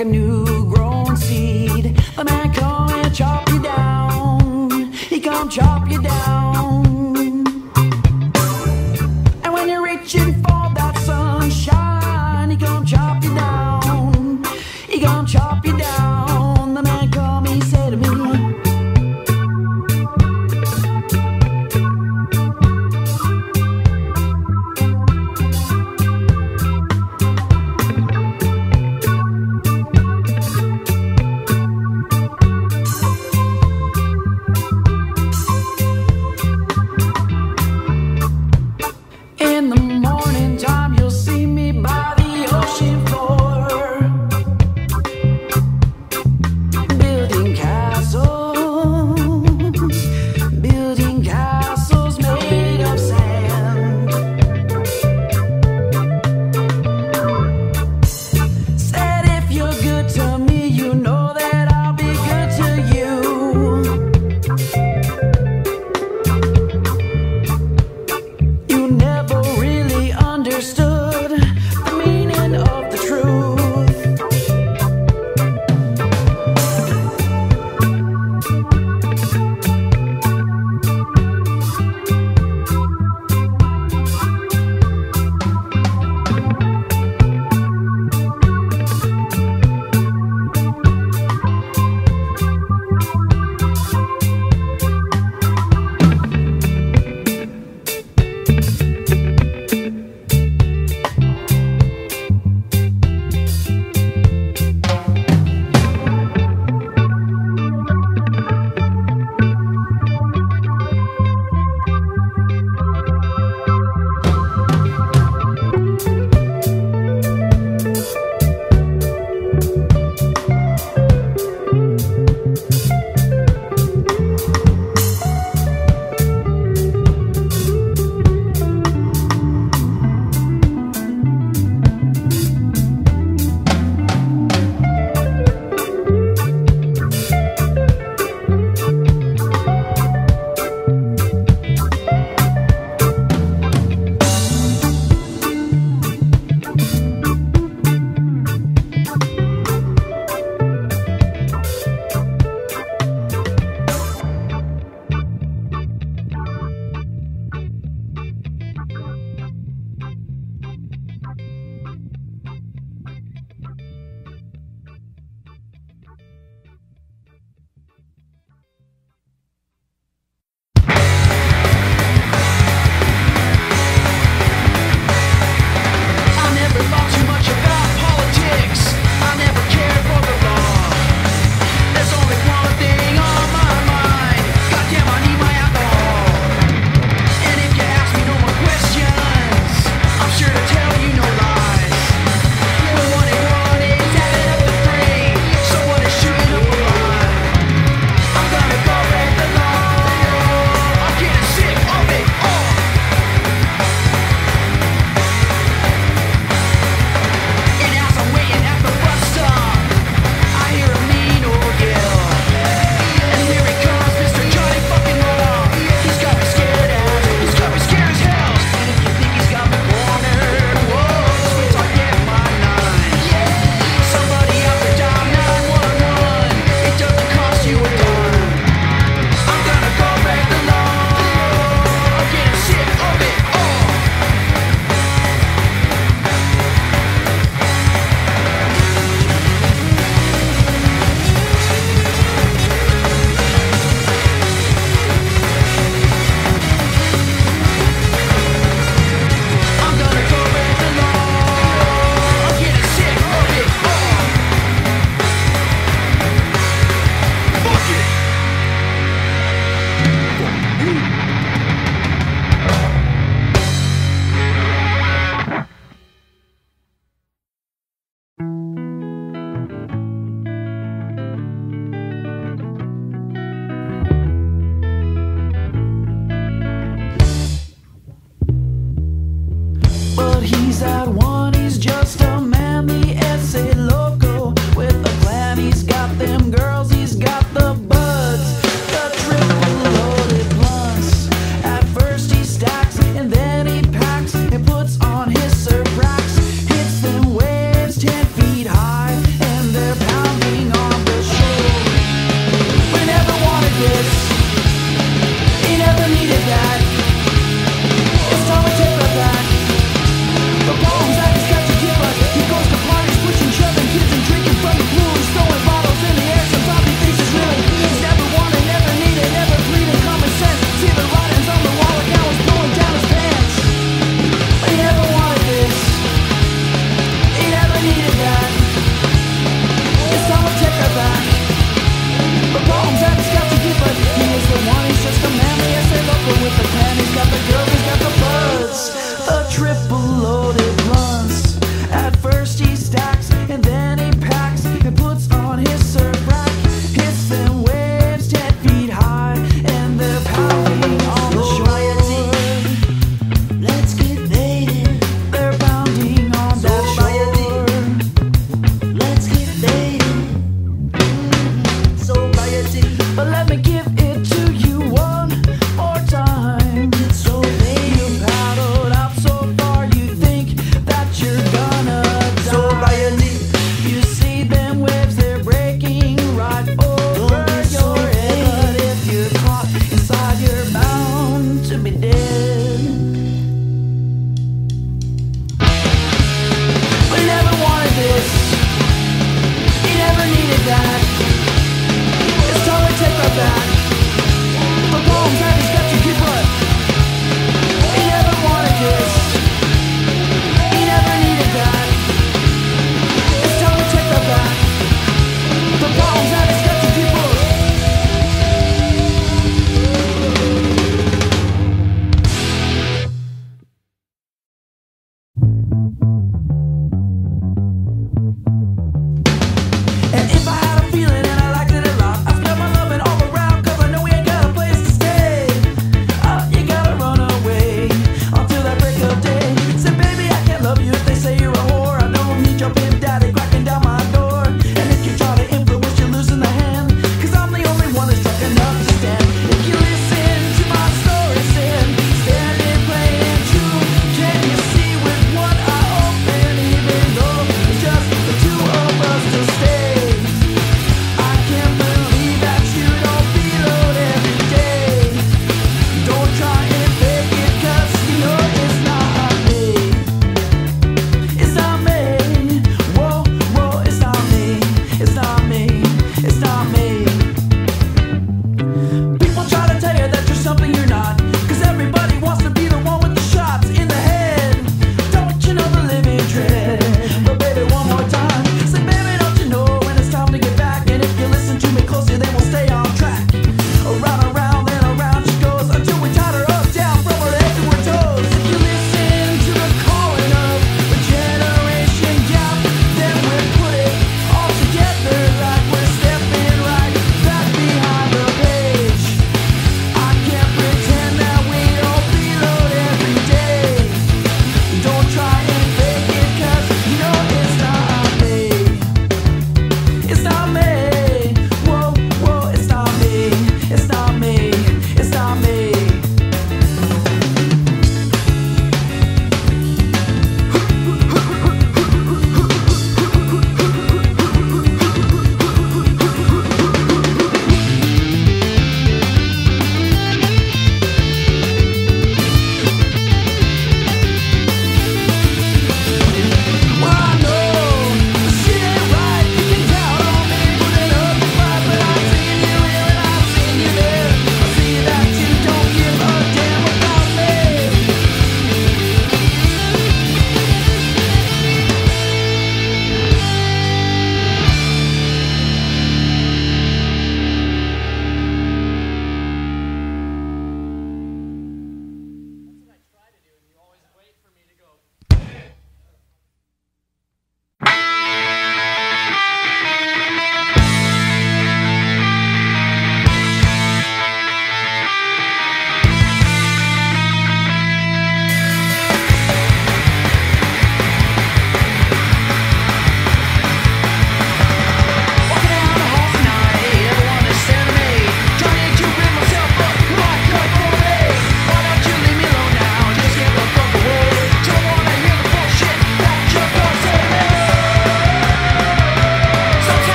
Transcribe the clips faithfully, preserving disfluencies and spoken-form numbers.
like a new grown seed. The man come and chop you down. He come chop you down. And when you're reaching for that sunshine, he come chop you down. He come chop you down. The man come, he said to me,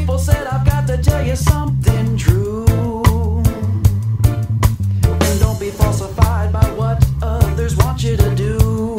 people said I've got to tell you something true. And don't be falsified by what others want you to do.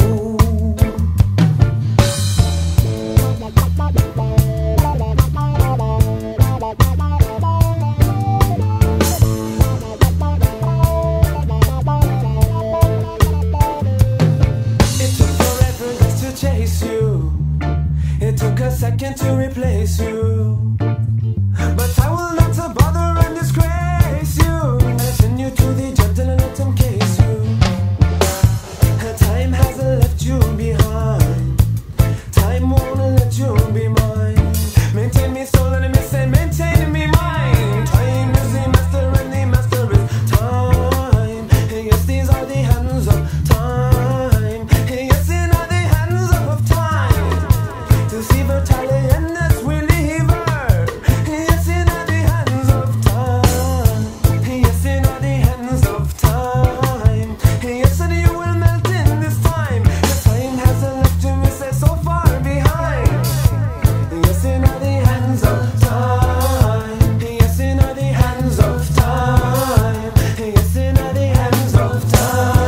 Second to replace you, but I will not to bother and disgrace you. I send you to the gentle and let him case you. Time hasn't left you behind. Time won't let you be mine. Maintain me soul and me say maintain me mind. Time is the master and the master is time. Yes, these are the hands of time. Yes, in are the hands of time. To see Italian that's reliever. Yes, in are the hands of time. Yes, in are the hands of time. Yes, and you will melt in this time. The time hasn't left you, me say so far behind. Yes, in are the hands of time. Yes, in are the hands of time. Yes, in are the hands of time.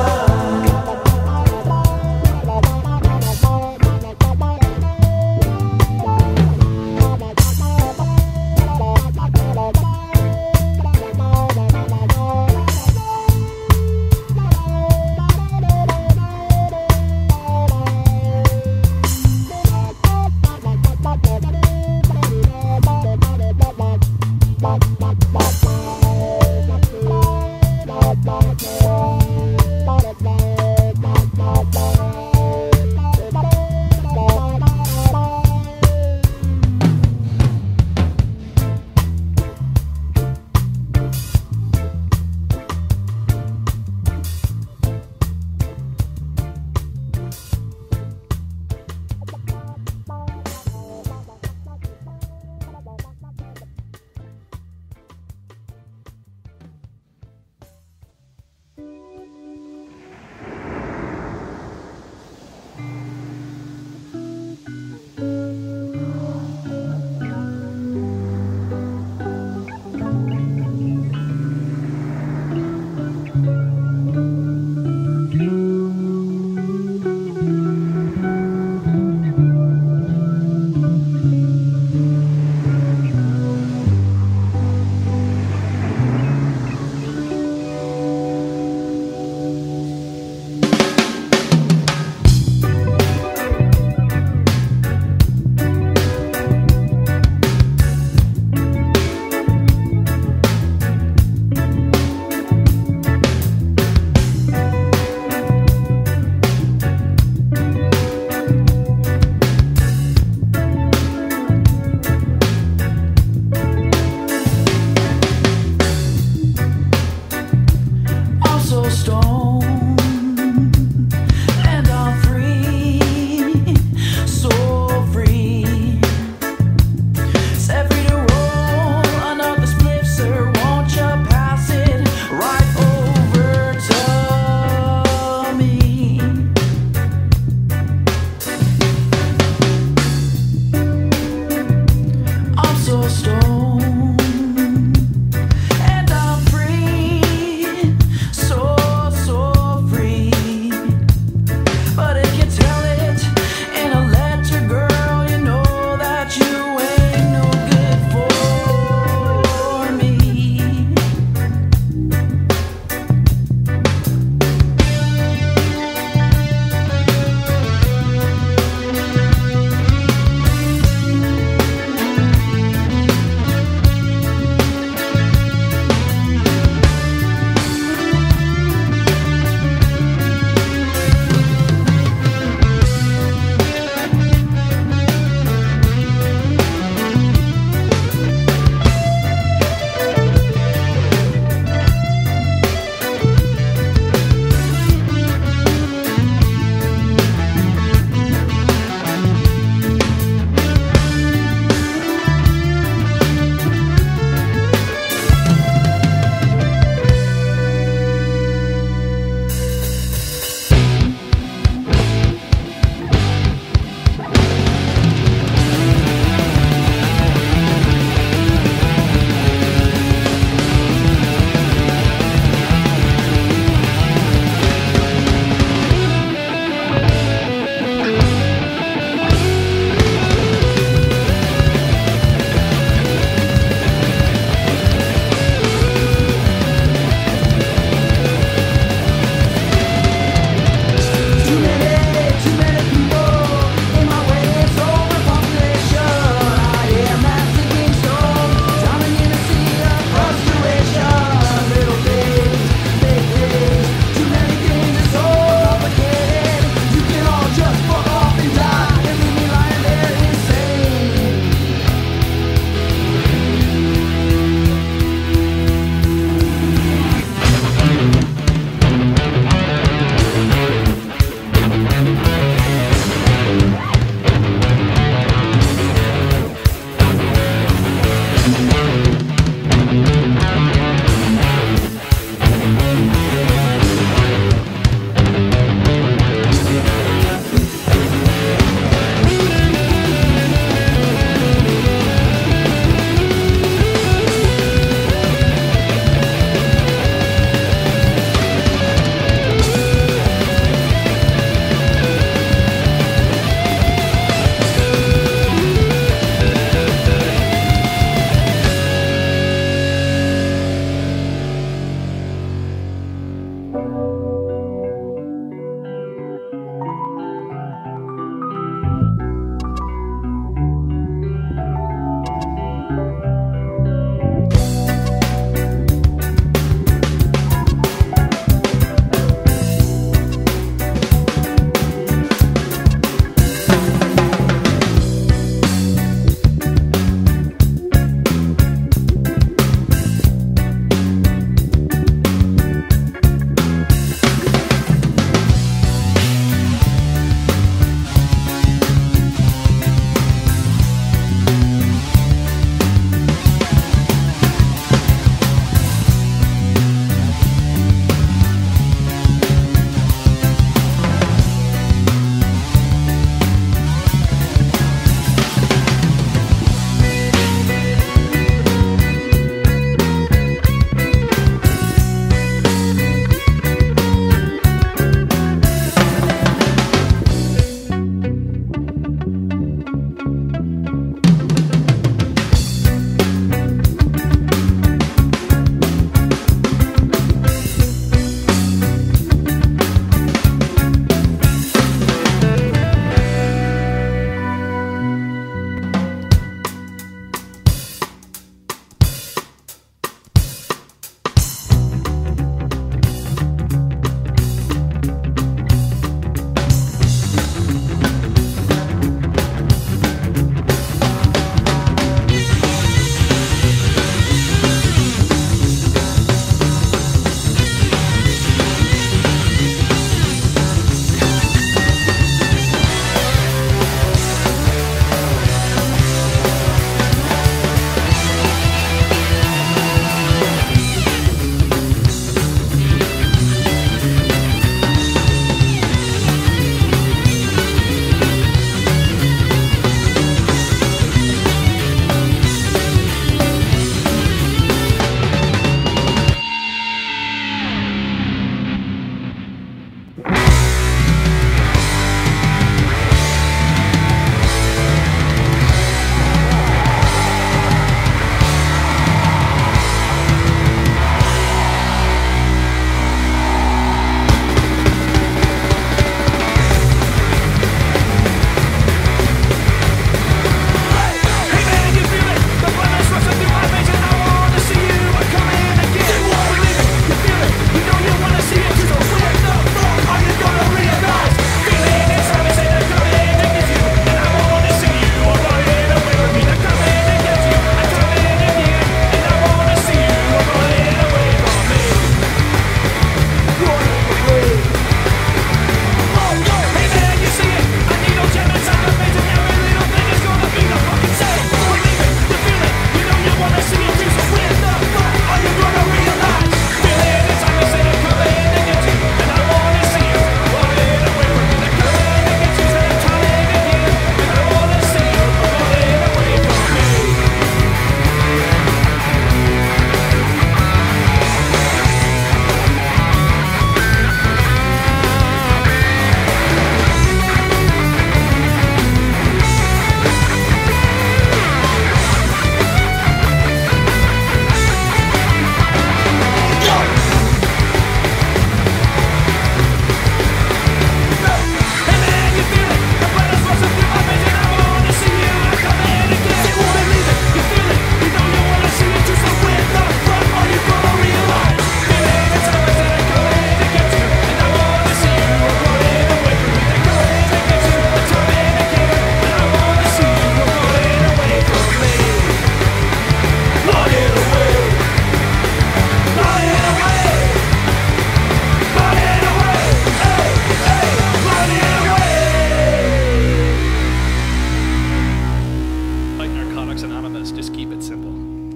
it simple.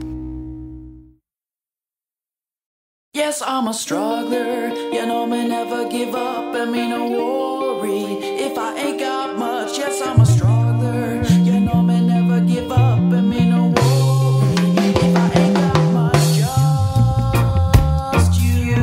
Yes, I'm a struggler, you know me never give up and me no worry if I ain't got much. Yes, I'm a struggler, you know me never give up and me no worry if I ain't got much, just you.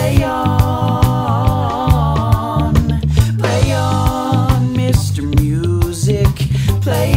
play on, play on, Mister Music, play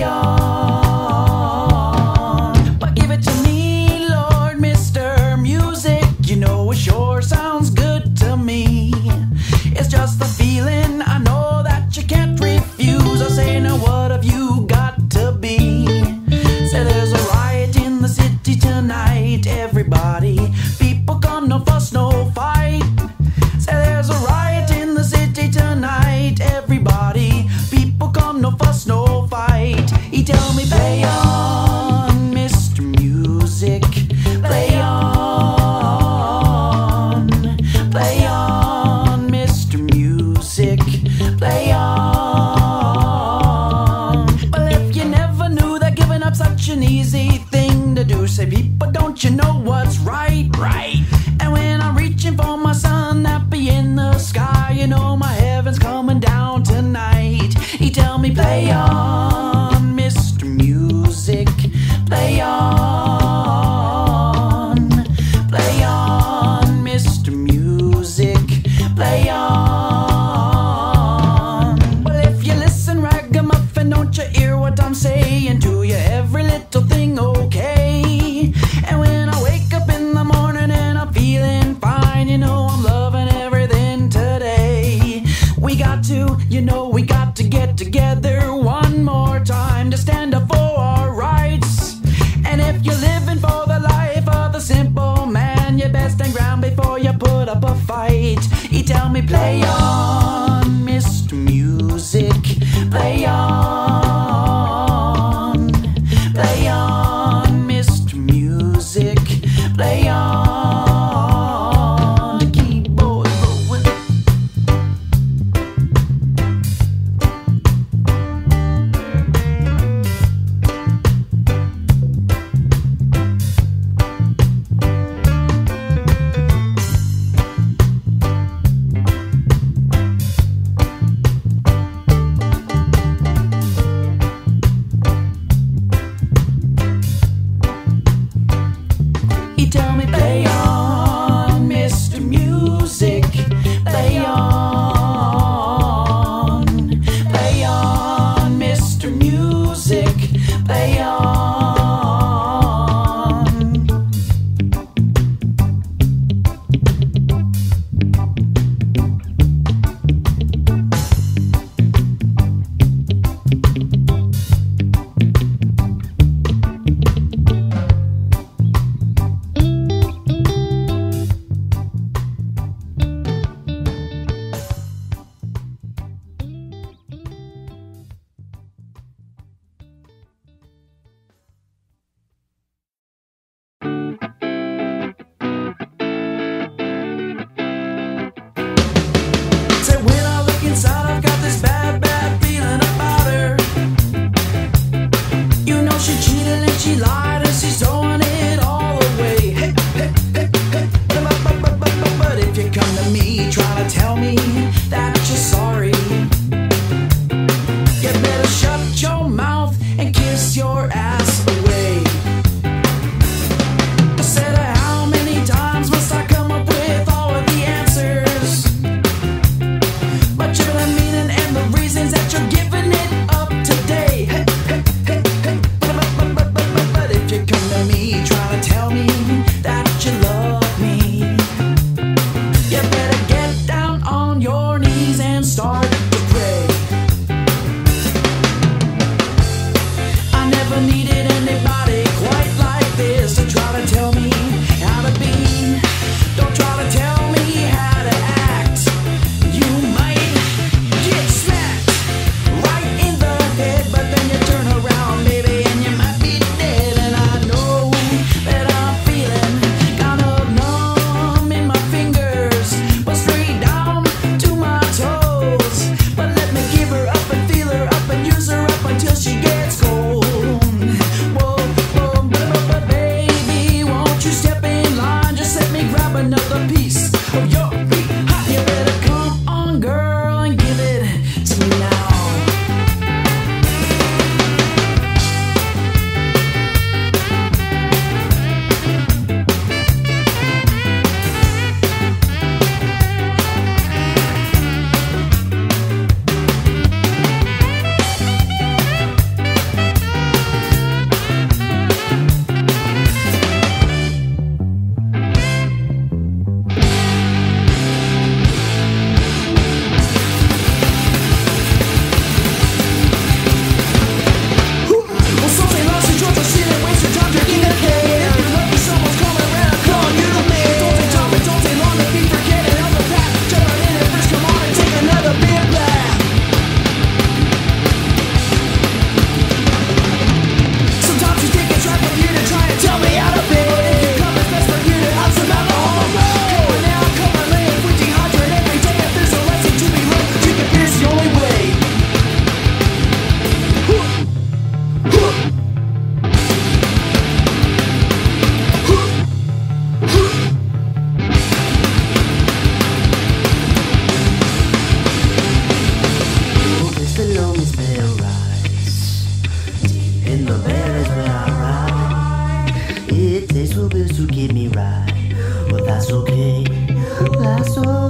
on. But give it to me, Lord, Mister Music, you know it sure sounds good to me. It's just the feeling I know that you can't refuse. I say, now what have you got to be? Say there's a riot in the city tonight, everybody. People come, no fuss, no fight. Say there's a riot in the city tonight, everybody. People come, no fuss, no fight. He tell me play on, Mister Music, play on, play on, Mister Music, play on. Well, if you never knew that giving up such an easy thing to do, say people, don't you know what's right? Right. And when I'm reaching for my sun happy in the sky, you know my heaven's coming down tonight. He tell me play on, Mister Music, play on, play on, Mister Music, play on. Well, if you listen, ragamuffin, don't you hear what I'm saying to you? Every little thing okay. And when I wake up in the morning and I'm feeling fine, you know I'm loving everything today. We got to, you know we got to get together one more time to stand up for our rights. And if you're living for the life of the simple man, you best stand ground before you put up a fight. He tell me play on, Mister Music, play on, play on, Mister Music, play on. The keyboard rolling.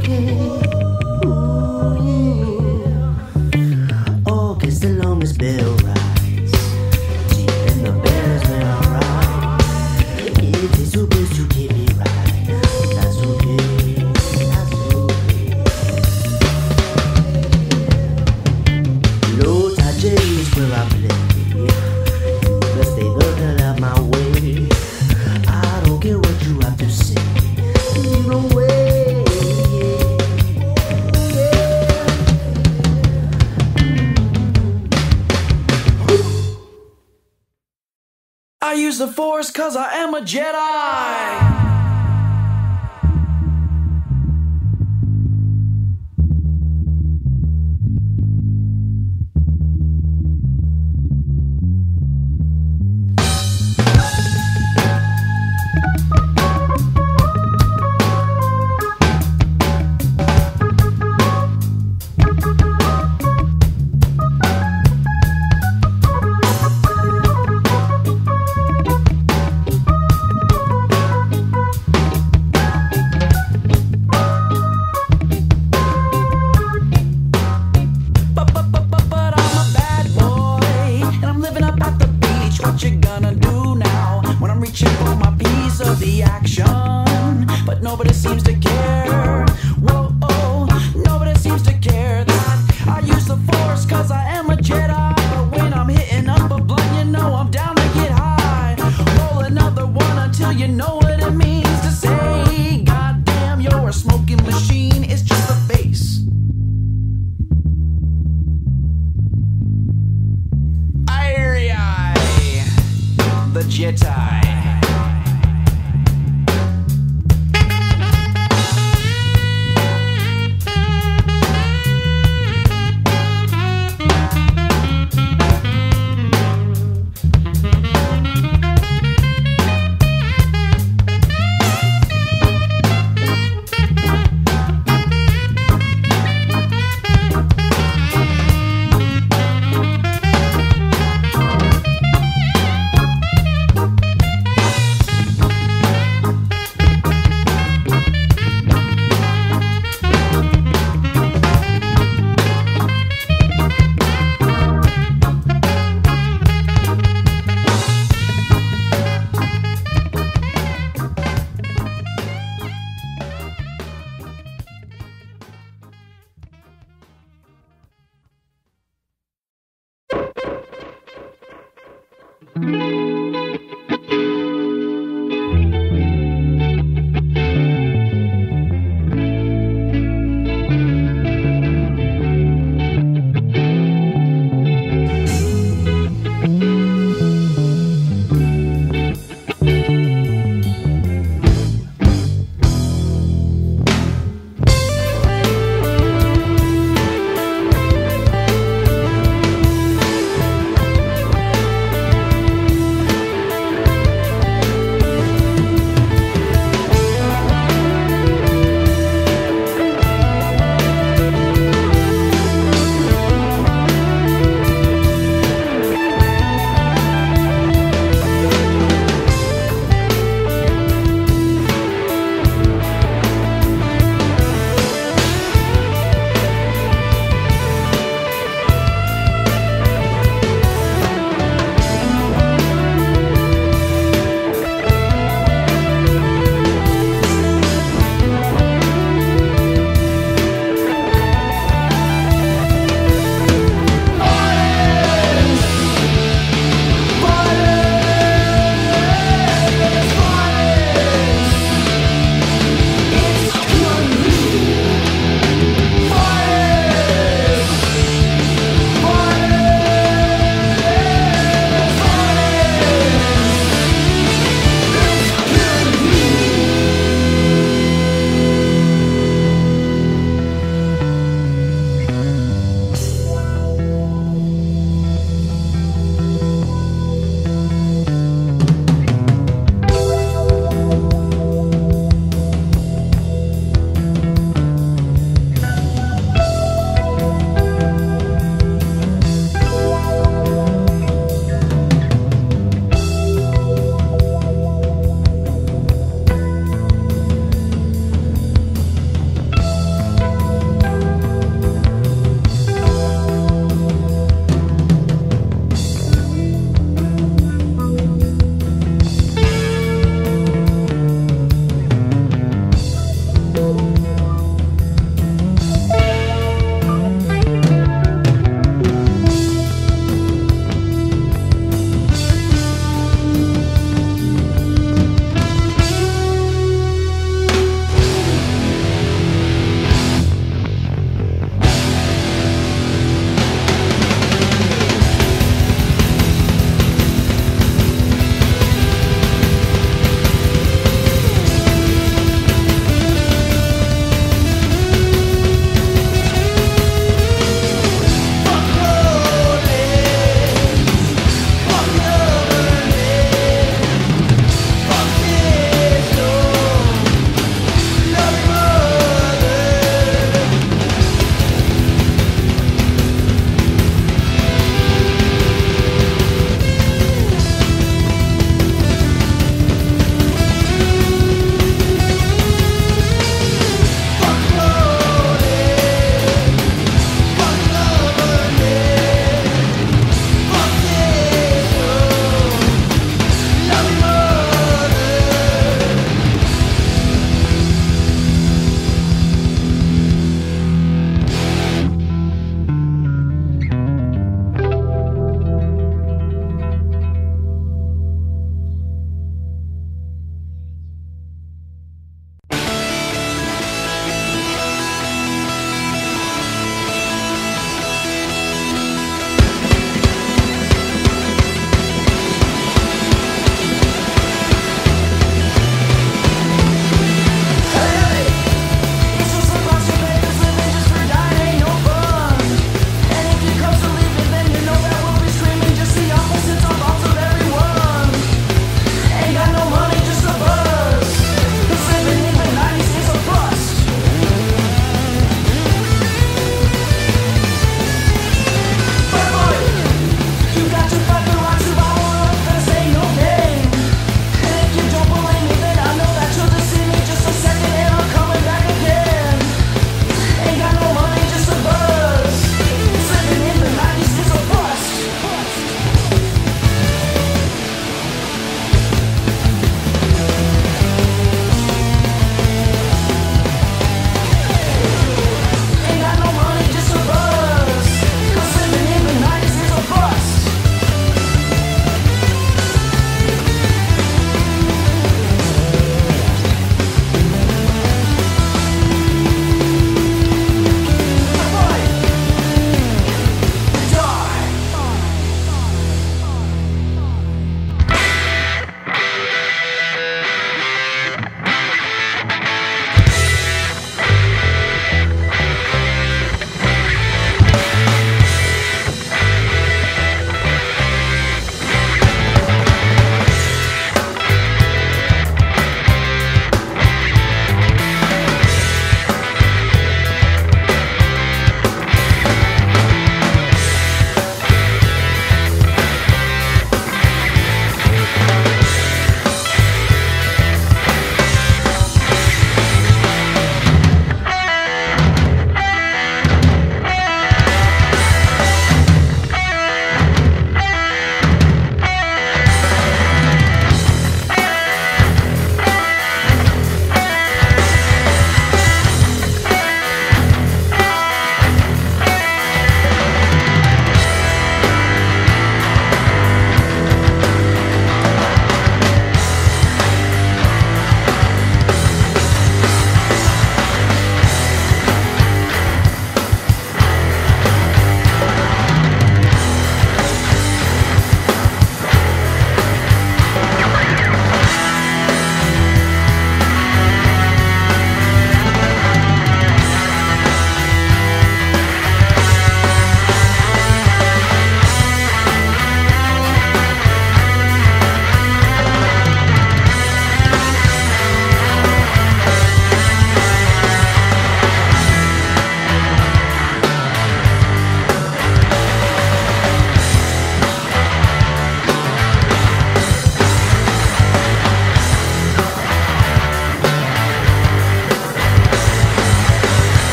okay. Ooh, yeah. Oh, guess the longest bell rides deep in the bells where I ride. It is so good to keep me right. That's okay. That's okay. Low touch is where I play. Let's stay the hell out my way. I don't care what you have to say. You know way. I use the Force cause I am a Jedi.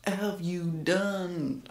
have you done?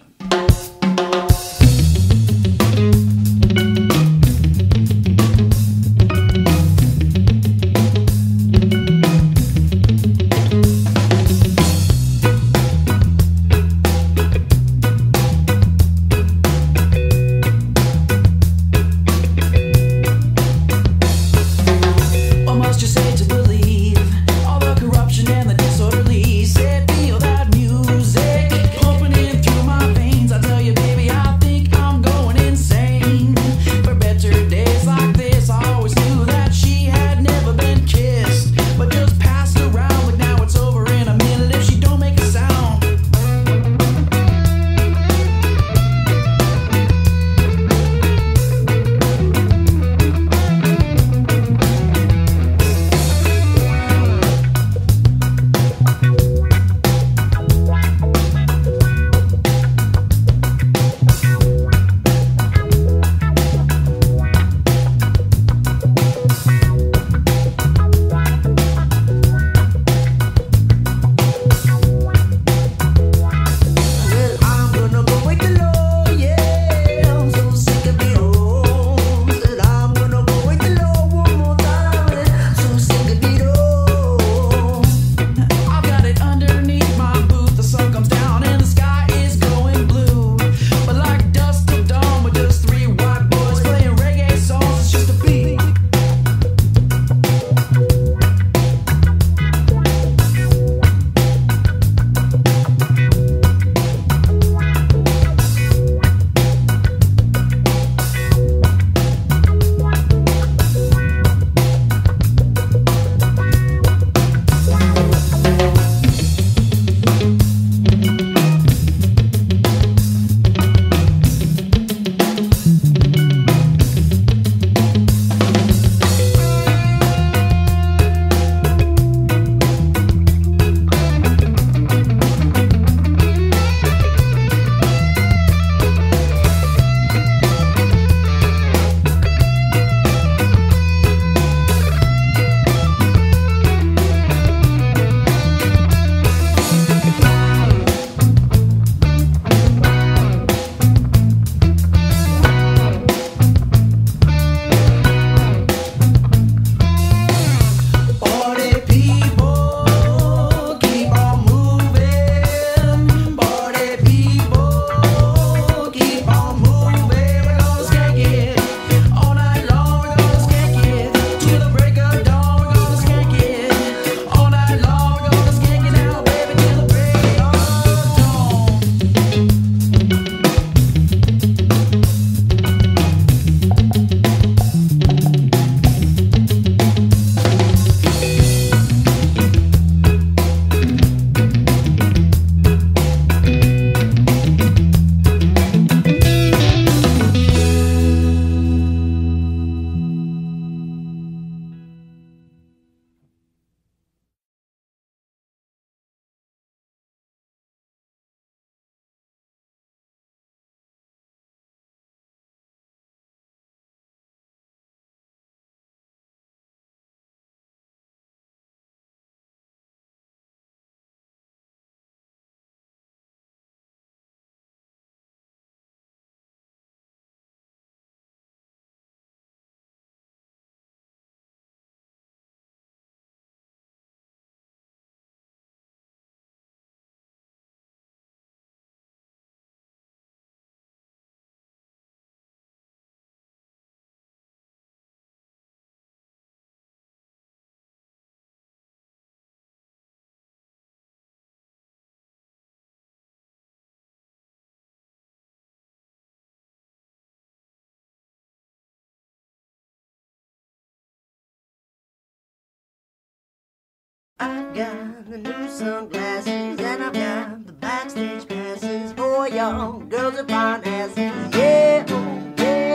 I've got the new sunglasses and I've got the backstage passes for young girls and fine asses. Yeah, oh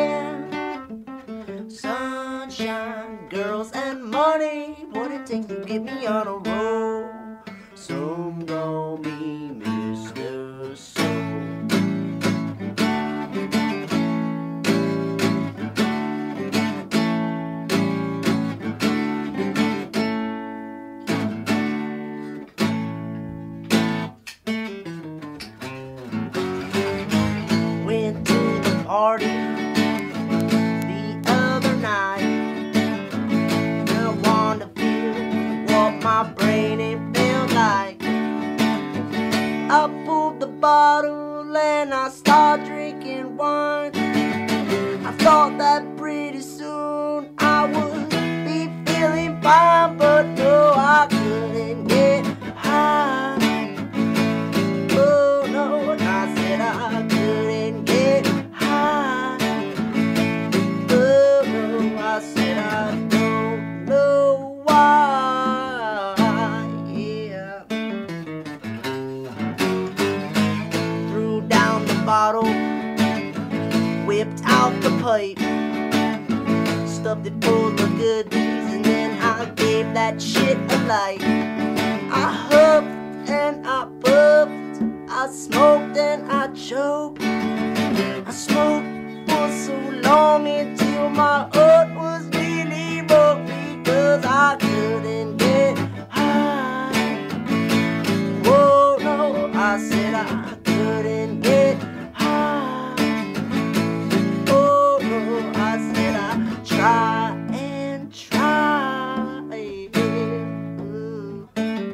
yeah. Sunshine, girls, and money. What it takes to get me on a roll. Some call me Mister Soul. I pulled the bottle and I started drinking wine. I thought that pretty soon I would be feeling fine, but no, I couldn't get high. Oh no, I said I couldn't get high. Oh no, I said I don't know why. Yeah. Threw down the bottle, whipped out the pipe, stuffed it full of goodies, and then I gave that shit a light. I huffed and I puffed, I smoked and I choked. I smoked for so long until my heart was really broke, because I couldn't get high. Whoa, no, I said I couldn't get high. Oh no, I said I try and try. Ooh.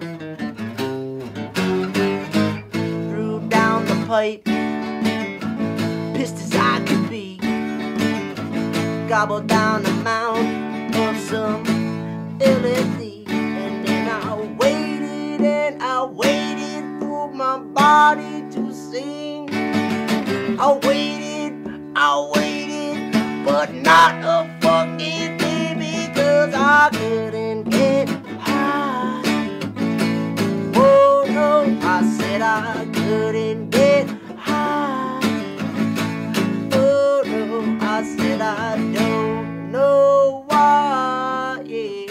Threw down the pipe, pissed as I could be, gobbled down a mound of some L S D, and then I waited and I waited for my body to sing. I waited, I waited, but not a fucking thing, because I couldn't get high. Oh no, I said I couldn't get high. Oh no, I said I don't know why. Yeah.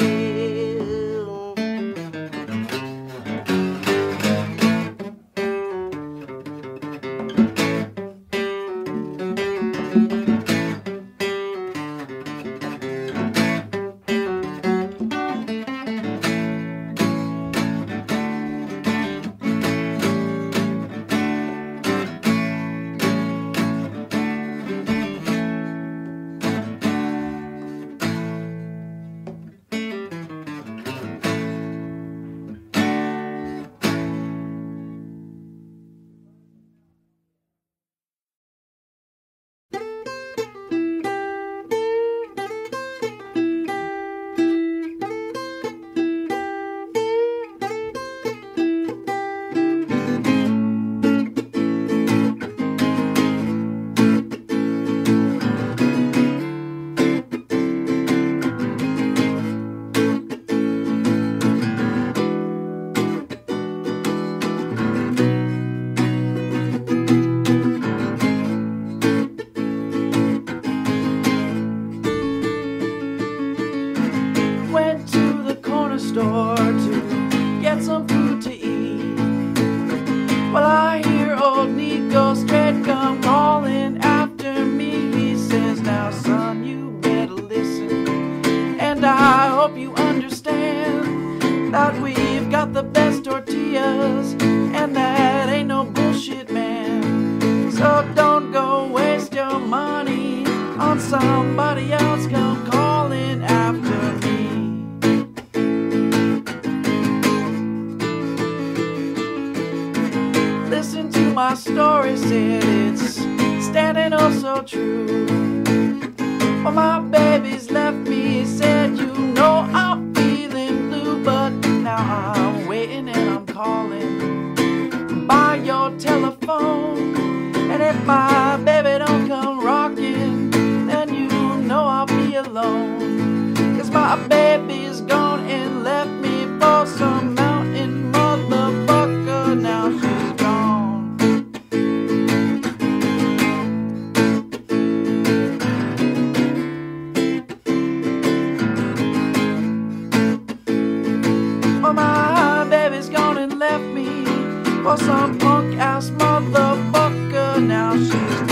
Store to get some food to eat. Well, I hear old Nico straight come calling after me. He says, now son, you better listen, and I hope you understand that we've got the best tortillas, and that ain't no bullshit, man. So don't go waste your money on somebody else come calling after me. Listen to my story, said it's standing oh so true. Well, my baby's left me, said, you know I'm feeling blue, but now I'm waiting and I'm calling by your telephone. And if my baby don't come rocking, then you know I'll be alone. Cause my baby's gone and left me for some mountain motherfucker. Now she's gone. Well, my baby's gone and left me for some punk ass motherfucker. Now she's gone.